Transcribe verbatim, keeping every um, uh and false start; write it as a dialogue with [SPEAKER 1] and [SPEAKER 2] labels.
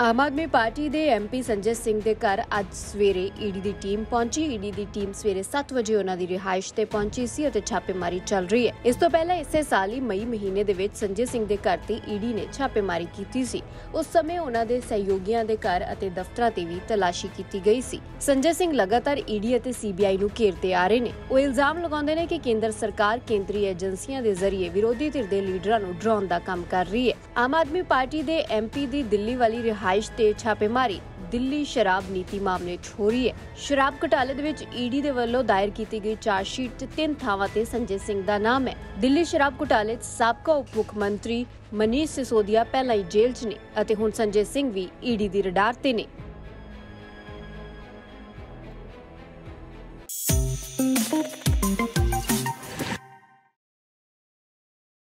[SPEAKER 1] आम आदमी पार्टी के एम पी संजय सिंह के घर अज सवेरे ईडी की टीम पहुंची। ईडी की टीम सवेरे सत्त बजे उन्हां दी रिहाइश ते पहुंची सी अते छापेमारी चल रही है। इस तो पहले इसे साल ही मई महीने दे विच संजय सिंह के घर ते ईडी ने छापेमारी की सी। उस समय उन्हां दे सहयोगियों के घर अते दफ्तरां ते भी तलाशी की गई सी। संजय सिंह लगातार ईडी अते सी बी आई नूं घेरते आ रहे ने। वो इल्जाम लगाउंदे ने कि केंद्र सरकार केंद्रीय एजेंसियां दे जरिए विरोधी धिर दे लीडरां नूं डराउण दा काम कर रही है। आम आदमी पार्टी के एम पी दी दिल्ली वाली रिहाइश ते छापेमारी दिल्ली शराब नीति मामले च हो रही है। शराब घोटाले दे विच ईडी दे वल्लों दायर की गई चार्जशीट च तीन थावां ते संजय सिंह दा नाम है। दिल्ली शराब घोटाले च साबका उप मुख्यमंत्री मनीष सिसोदिया पहला ही जेल च ने अते हुण संजय सिंह भी ईडी दी रडार ते ने।